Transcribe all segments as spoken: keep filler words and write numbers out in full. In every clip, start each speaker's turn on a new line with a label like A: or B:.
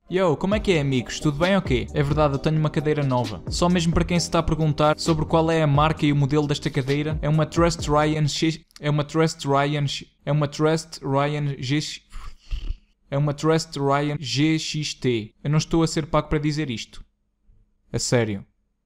A: Yo, como é que é, amigos? Tudo bem ou quê? É verdade, eu tenho uma cadeira nova. Só mesmo para quem se está a perguntar sobre qual é a marca e o modelo desta cadeira, é uma Trust Ryan X... É uma Trust Ryan... É uma Trust Ryan G... É uma Trust Ryan G X T. Eu não estou a ser pago para dizer isto. A sério.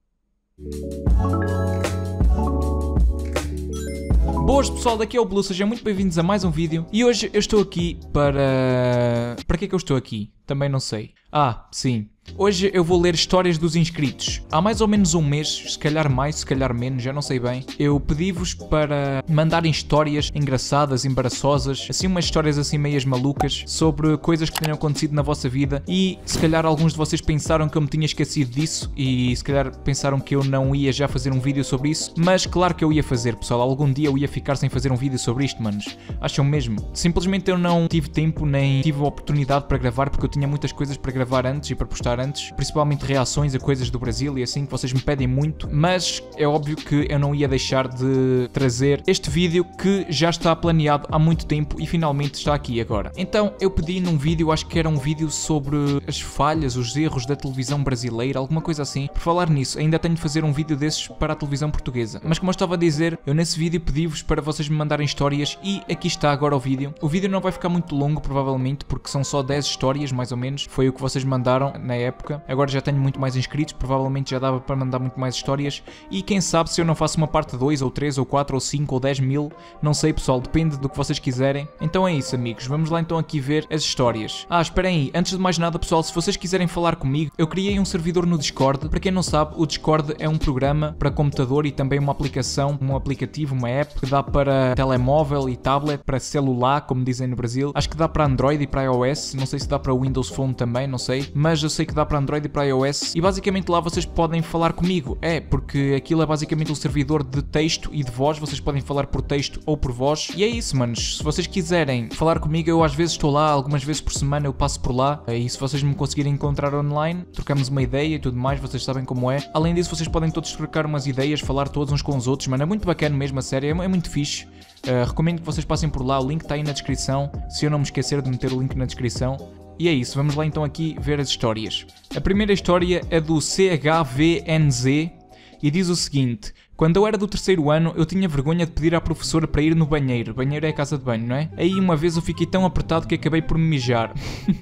A: Boas pessoal, daqui é o Blue, sejam muito bem-vindos a mais um vídeo. E hoje eu estou aqui para... Para que é que eu estou aqui? Também não sei. Ah, sim. Hoje eu vou ler histórias dos inscritos. Há mais ou menos um mês, se calhar mais, se calhar menos, já não sei bem, eu pedi-vos para mandarem histórias engraçadas, embaraçosas, assim umas histórias assim meias malucas, sobre coisas que tenham acontecido na vossa vida e se calhar alguns de vocês pensaram que eu me tinha esquecido disso e se calhar pensaram que eu não ia já fazer um vídeo sobre isso, mas claro que eu ia fazer, pessoal. Algum dia eu ia ficar sem fazer um vídeo sobre isto, manos. Acham mesmo? Simplesmente eu não tive tempo nem tive a oportunidade para gravar porque eu tinha muitas coisas para gravar antes e para postar antes, principalmente reações a coisas do Brasil e assim, que vocês me pedem muito, mas é óbvio que eu não ia deixar de trazer este vídeo que já está planeado há muito tempo e finalmente está aqui agora. Então eu pedi num vídeo, acho que era um vídeo sobre as falhas, os erros da televisão brasileira, alguma coisa assim. Por falar nisso, ainda tenho de fazer um vídeo desses para a televisão portuguesa, mas como eu estava a dizer, eu nesse vídeo pedi-vos para vocês me mandarem histórias e aqui está agora o vídeo. O vídeo não vai ficar muito longo provavelmente, porque são só dez histórias mais ou menos, foi o que vocês mandaram na época. Agora já tenho muito mais inscritos, provavelmente já dava para mandar muito mais histórias e quem sabe se eu não faço uma parte dois ou três ou quatro ou cinco ou dez mil, não sei pessoal, depende do que vocês quiserem. Então é isso amigos, vamos lá então aqui ver as histórias. Ah, esperem aí, antes de mais nada pessoal, se vocês quiserem falar comigo, eu criei um servidor no Discord. Para quem não sabe, o Discord é um programa para computador e também uma aplicação, um aplicativo, uma app que dá para telemóvel e tablet, para celular, como dizem no Brasil. Acho que dá para Android e para iOS, não sei se dá para Windows Phone também, não sei, mas eu sei que dá para Android e para iOS e basicamente lá vocês podem falar comigo. É, porque aquilo é basicamente um servidor de texto e de voz, vocês podem falar por texto ou por voz e é isso, manos. Se vocês quiserem falar comigo, eu às vezes estou lá, algumas vezes por semana eu passo por lá e se vocês me conseguirem encontrar online, trocamos uma ideia e tudo mais, vocês sabem como é. Além disso, vocês podem todos trocar umas ideias, falar todos uns com os outros, mano, é muito bacana mesmo, a sério, é, é muito fixe. Uh, recomendo que vocês passem por lá, o link está aí na descrição, se eu não me esquecer de meter o link na descrição. E é isso, vamos lá então aqui ver as histórias. A primeira história é do C H V N Z e diz o seguinte: quando eu era do terceiro ano, eu tinha vergonha de pedir à professora para ir no banheiro. Banheiro é a casa de banho, não é? Aí uma vez eu fiquei tão apertado que acabei por me mijar.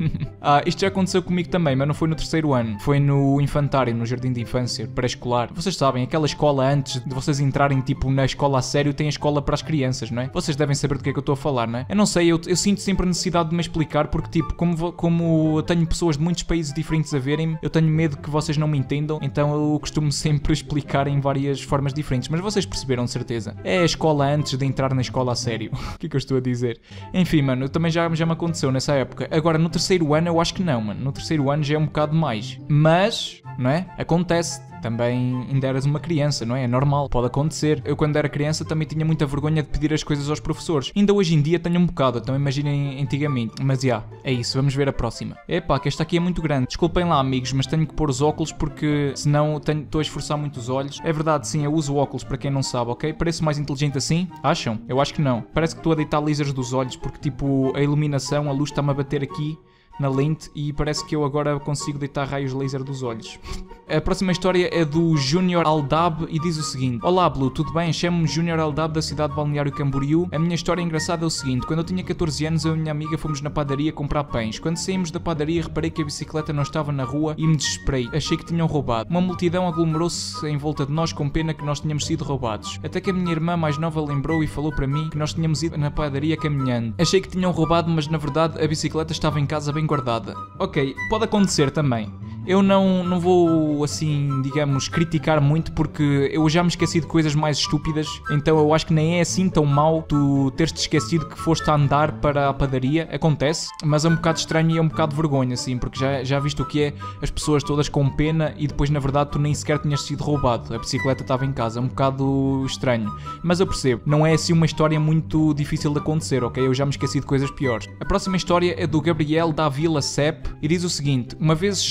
A: Ah, isto já aconteceu comigo também, mas não foi no terceiro ano. Foi no infantário, no jardim de infância, pré-escolar. Vocês sabem, aquela escola antes de vocês entrarem tipo na escola a sério, tem a escola para as crianças, não é? Vocês devem saber do que é que eu estou a falar, não é? Eu não sei, eu, eu sinto sempre a necessidade de me explicar porque tipo, como, como eu tenho pessoas de muitos países diferentes a verem-me, eu tenho medo que vocês não me entendam, então eu costumo sempre explicar em várias formas diferentes. Mas vocês perceberam de certeza. É a escola antes de entrar na escola a sério. O que é que eu estou a dizer? Enfim, mano, também já, já me aconteceu nessa época. Agora, no terceiro ano eu acho que não, mano. No terceiro ano já é um bocado mais. Mas, não é? Acontece. Também ainda eras uma criança, não é? É normal, pode acontecer. Eu quando era criança também tinha muita vergonha de pedir as coisas aos professores. Ainda hoje em dia tenho um bocado, então imaginem antigamente. Mas já, yeah, é isso, vamos ver a próxima. Epá, que esta aqui é muito grande. Desculpem lá amigos, mas tenho que pôr os óculos porque senão tenho, estou a esforçar muito os olhos. É verdade, sim, eu uso óculos para quem não sabe, ok? Pareço mais inteligente assim? Acham? Eu acho que não. Parece que estou a deitar lasers dos olhos porque tipo, a iluminação, a luz está-me a bater aqui na lente e parece que eu agora consigo deitar raios laser dos olhos. A próxima história é do Júnior Aldab e diz o seguinte: olá Blue, tudo bem? Chamo-me Júnior Aldab da cidade de Balneário Camboriú. A minha história engraçada é o seguinte: quando eu tinha catorze anos, eu e a minha amiga fomos na padaria comprar pães. Quando saímos da padaria, reparei que a bicicleta não estava na rua e me desesperei. Achei que tinham roubado. Uma multidão aglomerou-se em volta de nós com pena que nós tínhamos sido roubados. Até que a minha irmã mais nova lembrou e falou para mim que nós tínhamos ido na padaria caminhando. Achei que tinham roubado, mas na verdade a bicicleta estava em casa bem guardada. Ok, pode acontecer também. Eu não, não vou, assim, digamos, criticar muito porque eu já me esqueci de coisas mais estúpidas, então eu acho que nem é assim tão mau tu teres-te esquecido que foste a andar para a padaria. Acontece, mas é um bocado estranho e é um bocado de vergonha, assim, porque já, já viste o que é as pessoas todas com pena e depois na verdade tu nem sequer tinhas sido roubado, a bicicleta estava em casa, é um bocado estranho. Mas eu percebo, não é assim uma história muito difícil de acontecer, ok? Eu já me esqueci de coisas piores. A próxima história é do Gabriel da Vila Sepp e diz o seguinte: uma vez estávamos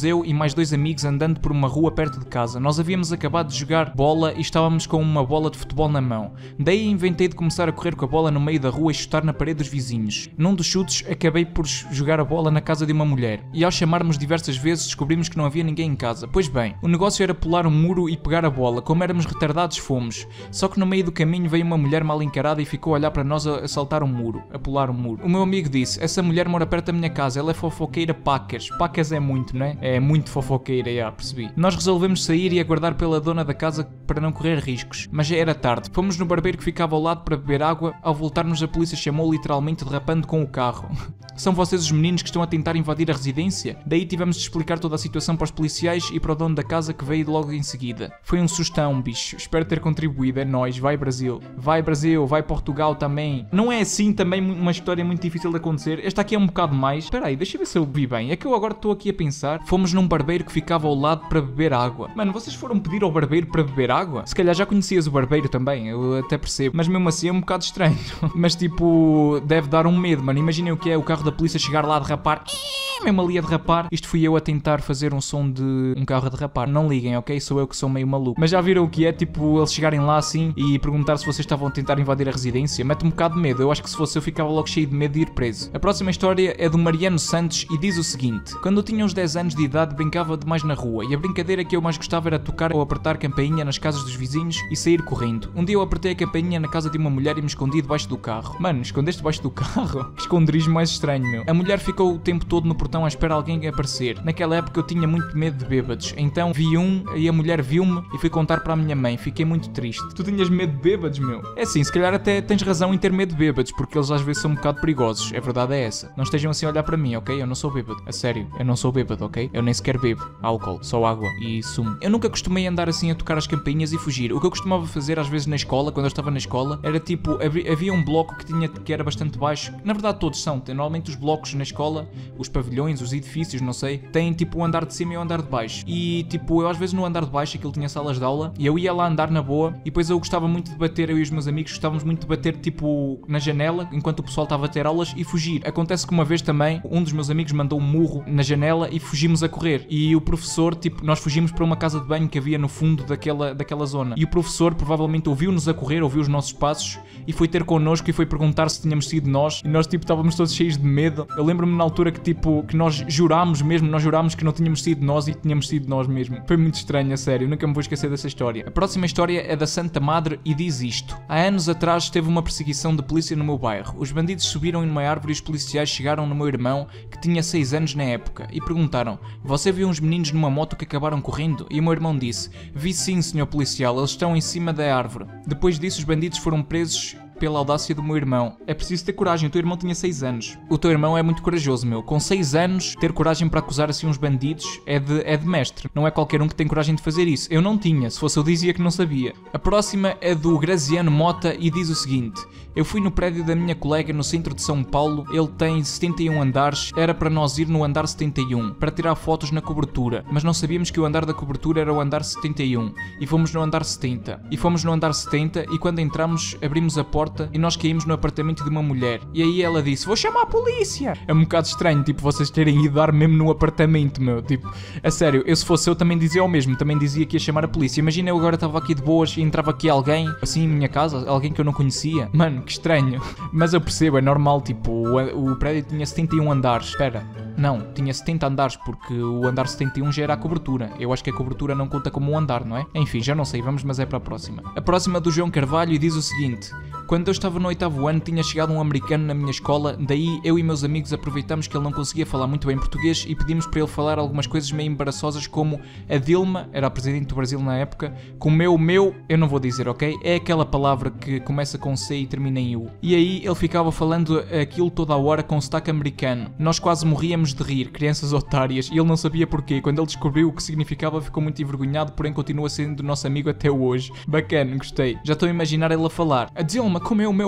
A: eu e mais dois amigos andando por uma rua perto de casa. Nós havíamos acabado de jogar bola e estávamos com uma bola de futebol na mão. Daí inventei de começar a correr com a bola no meio da rua e chutar na parede dos vizinhos. Num dos chutes acabei por jogar a bola na casa de uma mulher. E ao chamarmos diversas vezes descobrimos que não havia ninguém em casa. Pois bem, o negócio era pular um muro e pegar a bola. Como éramos retardados, fomos. Só que no meio do caminho veio uma mulher mal encarada e ficou a olhar para nós a, a saltar um muro, a pular um muro. O meu amigo disse: essa mulher mora perto da minha casa, ela é fofoqueira pacas. Pacas é muito, não é? É muito fofoqueira, já percebi. Nós resolvemos sair e aguardar pela dona da casa para não correr riscos. Mas já era tarde. Fomos no barbeiro que ficava ao lado para beber água. Ao voltarmos, a polícia chamou literalmente derrapando com o carro. São vocês os meninos que estão a tentar invadir a residência? Daí tivemos de explicar toda a situação para os policiais e para o dono da casa, que veio logo em seguida. Foi um sustão, bicho. Espero ter contribuído. É nóis. Vai Brasil. Vai Brasil. Vai Portugal também. Não é assim também uma história muito difícil de acontecer. Esta aqui é um bocado mais. Espera aí, deixa eu ver se eu vi bem. É que eu agora estou aqui a pensar. Fomos num barbeiro que ficava ao lado para beber água. Mano, vocês foram pedir ao barbeiro para beber água? Se calhar já conhecias o barbeiro também. Eu até percebo. Mas mesmo assim é um bocado estranho. Mas tipo, deve dar um medo, mano. Imaginem o que é o carro da polícia chegar lá a derrapar. Mesmo ali a derrapar. Isto fui eu a tentar fazer um som de um carro a derrapar. Não liguem, ok? Sou eu que sou meio maluco. Mas já viram o que é? Tipo, eles chegarem lá assim e perguntar se vocês estavam a tentar invadir a residência. Mete um bocado de medo. Eu acho que se fosse eu ficava logo cheio de medo de ir preso. A próxima história é do Mariano Santos e diz o seguinte: quando eu tinha uns dez anos de idade brincava demais na rua e a brincadeira que eu mais gostava era tocar ou apertar campainha nas casas dos vizinhos e sair correndo. Um dia eu apertei a campainha na casa de uma mulher e me escondi debaixo do carro. Mano, escondeste debaixo do carro? Esconderijo mais estranho, meu. A mulher ficou o tempo todo no portão à espera de alguém aparecer. Naquela época eu tinha muito medo de bêbados. Então vi um e a mulher viu-me e fui contar para a minha mãe. Fiquei muito triste. Tu tinhas medo de bêbados, meu? É assim, se calhar até tens razão em ter medo de bêbados, porque eles às vezes são um bocado perigosos. A verdade é essa. Não estejam assim a olhar para mim, ok? Eu não sou bêbado. A sério, eu não sou bêbado, ok? Eu nem sequer bebo álcool, só água e sumo. Eu nunca costumei andar assim a tocar as campainhas e fugir. O que eu costumava fazer às vezes na escola, quando eu estava na escola, era tipo, havia um bloco que tinha que era bastante baixo. Na verdade todos são. Normalmente os blocos na escola, os pavilhões, os edifícios, não sei, têm tipo o andar de cima e o andar de baixo. E tipo, eu às vezes no andar de baixo, aquilo tinha salas de aula, e eu ia lá andar na boa, e depois eu gostava muito de bater, eu e os meus amigos gostávamos muito de bater tipo na janela, enquanto o pessoal estava a ter aulas, e fugir. Acontece que uma vez também, um dos meus amigos mandou um murro na janela e fugimos a correr. E o professor, tipo, nós fugimos para uma casa de banho que havia no fundo daquela, daquela zona. E o professor provavelmente ouviu-nos a correr, ouviu os nossos passos, e foi ter connosco e foi perguntar se tínhamos sido nós. E nós tipo estávamos todos cheios de medo. Eu lembro-me na altura que tipo, que nós jurámos mesmo, nós jurámos que não tínhamos sido nós e tínhamos sido nós mesmo. Foi muito estranho, a sério, nunca me vou esquecer dessa história. A próxima história é da Santa Madre e diz isto: há anos atrás teve uma perseguição de polícia no meu bairro. Os bandidos subiram em uma árvore e os policiais chegaram no meu irmão, que tinha seis anos na época, e perguntaram: você viu uns meninos numa moto que acabaram correndo? E o meu irmão disse: vi sim, senhor policial, eles estão em cima da árvore. Depois disso os bandidos foram presos pela audácia do meu irmão. É preciso ter coragem, o teu irmão tinha seis anos. O teu irmão é muito corajoso, meu. Com seis anos, ter coragem para acusar assim uns bandidos é de, é de mestre. Não é qualquer um que tem coragem de fazer isso. Eu não tinha, se fosse eu dizia que não sabia. A próxima é do Graziano Mota e diz o seguinte: eu fui no prédio da minha colega no centro de São Paulo, ele tem setenta e um andares, era para nós ir no andar setenta e um, para tirar fotos na cobertura, mas não sabíamos que o andar da cobertura era o andar setenta e um, e fomos no andar setenta. E fomos no andar setenta e quando entramos, abrimos a porta e nós caímos no apartamento de uma mulher. E aí ela disse: vou chamar a polícia. É um bocado estranho, tipo, vocês terem ido dar mesmo no apartamento, meu. Tipo, a sério, eu se fosse eu também dizia o mesmo, também dizia que ia chamar a polícia. Imagina eu agora estava aqui de boas e entrava aqui alguém, assim em minha casa, alguém que eu não conhecia. Mano, que estranho. Mas eu percebo, é normal, tipo, o, o prédio tinha setenta e um andares. Espera, não, tinha setenta andares, porque o andar setenta e um já era a cobertura. Eu acho que a cobertura não conta como um andar, não é? Enfim, já não sei, vamos, mas é para a próxima. A próxima é do João Carvalho e diz o seguinte: quando eu estava no oitavo ano, tinha chegado um americano na minha escola, daí eu e meus amigos aproveitamos que ele não conseguia falar muito bem português e pedimos para ele falar algumas coisas meio embaraçosas, como a Dilma, era a presidente do Brasil na época, com o meu, meu, eu não vou dizer, ok? É aquela palavra que começa com C e termina em U. E aí ele ficava falando aquilo toda a hora com sotaque americano. Nós quase morríamos de rir, crianças otárias, e ele não sabia porquê. Quando ele descobriu o que significava, ficou muito envergonhado, porém continua sendo nosso amigo até hoje. Bacana, gostei. Já estou a imaginar ele a falar: a Dilma comeu o meu c...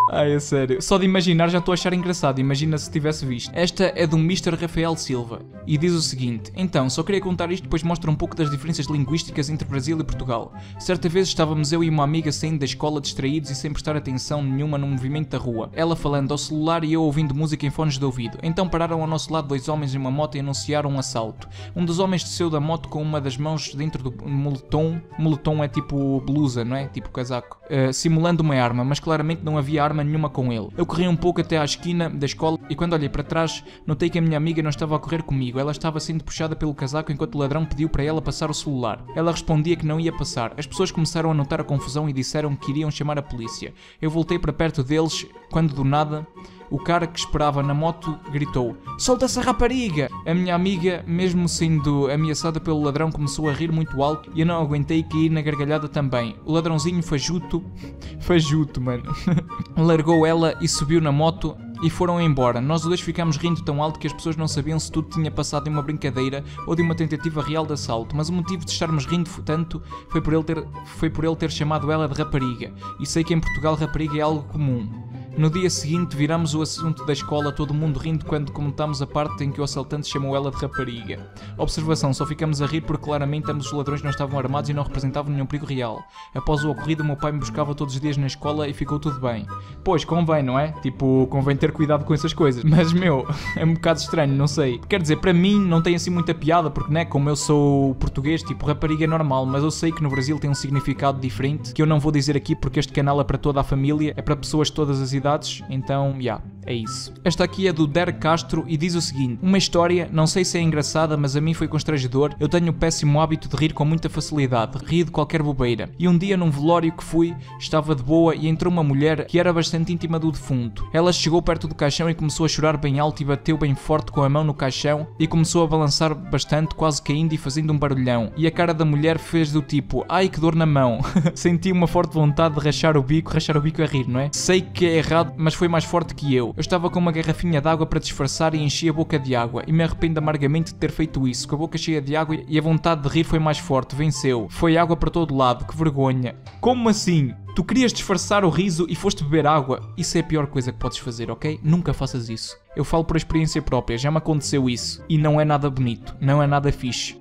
A: Ai, é sério. Só de imaginar já estou a achar engraçado. Imagina se tivesse visto. Esta é do mister Rafael Silva e diz o seguinte: então, só queria contar isto, depois mostra um pouco das diferenças linguísticas entre Brasil e Portugal. Certa vez estávamos eu e uma amiga saindo da escola distraídos e sem prestar atenção nenhuma no movimento da rua. Ela falando ao celular e eu ouvindo música em fones de ouvido. Então pararam ao nosso lado dois homens em uma moto e anunciaram um assalto. Um dos homens desceu da moto com uma das mãos dentro do moletom. Moletom é tipo blusa, não é? Tipo casaco. Uh, simulando uma arma, mas claramente não havia arma nenhuma com ele. Eu corri um pouco até à esquina da escola e quando olhei para trás, notei que a minha amiga não estava a correr comigo. Ela estava sendo puxada pelo casaco enquanto o ladrão pediu para ela passar o celular. Ela respondia que não ia passar. As pessoas começaram a notar a confusão e disseram que iriam chamar a polícia. Eu voltei para perto deles quando do nada o cara que esperava na moto gritou: "Solta essa rapariga!" A minha amiga, mesmo sendo ameaçada pelo ladrão, começou a rir muito alto e eu não aguentei e caí na gargalhada também. O ladrãozinho fajuto, fajuto, mano, largou ela e subiu na moto e foram embora. Nós dois ficámos rindo tão alto que as pessoas não sabiam se tudo tinha passado em uma brincadeira ou de uma tentativa real de assalto, mas o motivo de estarmos rindo tanto foi por ele ter, foi por ele ter chamado ela de rapariga, e sei que em Portugal rapariga é algo comum. No dia seguinte viramos o assunto da escola, todo mundo rindo quando comentámos a parte em que o assaltante chamou ela de rapariga. Observação, só ficamos a rir porque claramente ambos os ladrões não estavam armados e não representavam nenhum perigo real. Após o ocorrido, o meu pai me buscava todos os dias na escola e ficou tudo bem. Pois, convém, não é? Tipo, convém ter cuidado com essas coisas. Mas, meu, é um bocado estranho, não sei. Quer dizer, para mim não tem assim muita piada porque, né, como eu sou português, tipo, rapariga é normal, mas eu sei que no Brasil tem um significado diferente que eu não vou dizer aqui porque este canal é para toda a família, é para pessoas de todas as idades. Então, já, yeah, é isso. Esta aqui é do Derek Castro e diz o seguinte: uma história, não sei se é engraçada, mas a mim foi constrangedor. Eu tenho o péssimo hábito de rir com muita facilidade, rio de qualquer bobeira. E um dia num velório que fui, estava de boa e entrou uma mulher que era bastante íntima do defunto. Ela chegou perto do caixão e começou a chorar bem alto e bateu bem forte com a mão no caixão e começou a balançar bastante, quase caindo e fazendo um barulhão. E a cara da mulher fez do tipo: ai, que dor na mão. Senti uma forte vontade de rachar o bico, rachar o bico a rir, não é? Sei que é errado, mas foi mais forte que eu. Eu estava com uma garrafinha de água para disfarçar e enchi a boca de água e me arrependo amargamente de ter feito isso. Com a boca cheia de água e a vontade de rir foi mais forte, venceu. Foi água para todo lado, que vergonha. Como assim? Tu querias disfarçar o riso e foste beber água? Isso é a pior coisa que podes fazer, ok? Nunca faças isso. Eu falo por experiência própria, já me aconteceu isso. E não é nada bonito, não é nada fixe.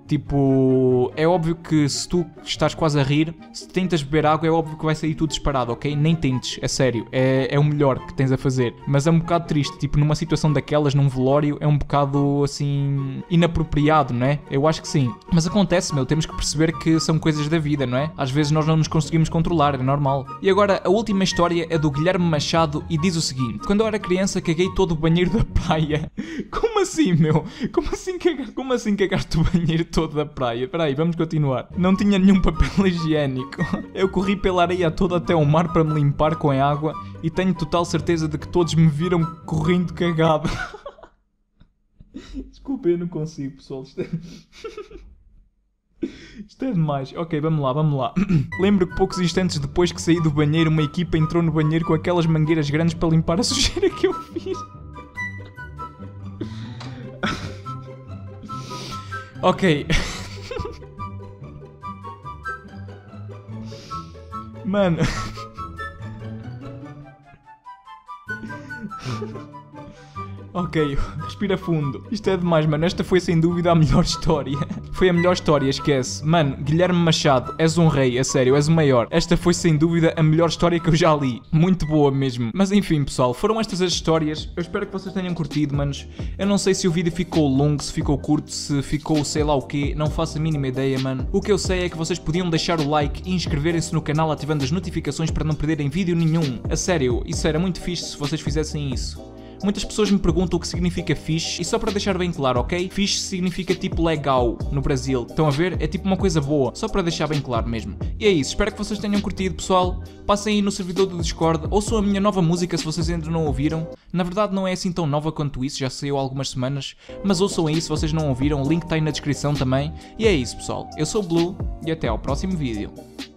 A: Tipo, é óbvio que se tu estás quase a rir, se tentas beber água é óbvio que vai sair tudo disparado, ok? Nem tentes, é sério, é, é o melhor que tens a fazer. Mas é um bocado triste, tipo, numa situação daquelas, num velório, é um bocado, assim, inapropriado, não é? Eu acho que sim. Mas acontece, meu, temos que perceber que são coisas da vida, não é? Às vezes nós não nos conseguimos controlar, é normal. E agora, a última história é do Guilherme Machado e diz o seguinte: quando eu era criança caguei todo o banheiro da praia. Como assim, meu? Como assim, caga... Como assim cagaste o banheiro todo da praia? Espera aí, vamos continuar. Não tinha nenhum papel higiênico. Eu corri pela areia toda até ao mar para me limpar com a água e tenho total certeza de que todos me viram correndo cagado. Desculpa, eu não consigo, pessoal. Isto é... Isto é demais. Ok, vamos lá, vamos lá. Lembro que poucos instantes depois que saí do banheiro, uma equipa entrou no banheiro com aquelas mangueiras grandes para limpar a sujeira que eu fiz. Ok. Mano. Ok, respira fundo. Isto é demais, mano. Esta foi sem dúvida a melhor história. Foi a melhor história, esquece. Mano, Guilherme Machado, és um rei, a sério, és o maior. Esta foi sem dúvida a melhor história que eu já li. Muito boa mesmo. Mas enfim, pessoal, foram estas as histórias. Eu espero que vocês tenham curtido, manos. Eu não sei se o vídeo ficou longo, se ficou curto, se ficou sei lá o quê. Não faço a mínima ideia, mano. O que eu sei é que vocês podiam deixar o like e inscreverem-se no canal ativando as notificações para não perderem vídeo nenhum. A sério, isso era muito fixe se vocês fizessem isso. Muitas pessoas me perguntam o que significa fixe, e só para deixar bem claro, ok? Fixe significa tipo legal no Brasil. Estão a ver? É tipo uma coisa boa, só para deixar bem claro mesmo. E é isso, espero que vocês tenham curtido, pessoal. Passem aí no servidor do Discord, ouçam a minha nova música se vocês ainda não ouviram. Na verdade não é assim tão nova quanto isso, já saiu há algumas semanas. Mas ouçam aí se vocês não ouviram, o link está aí na descrição também. E é isso, pessoal. Eu sou o Blue e até ao próximo vídeo.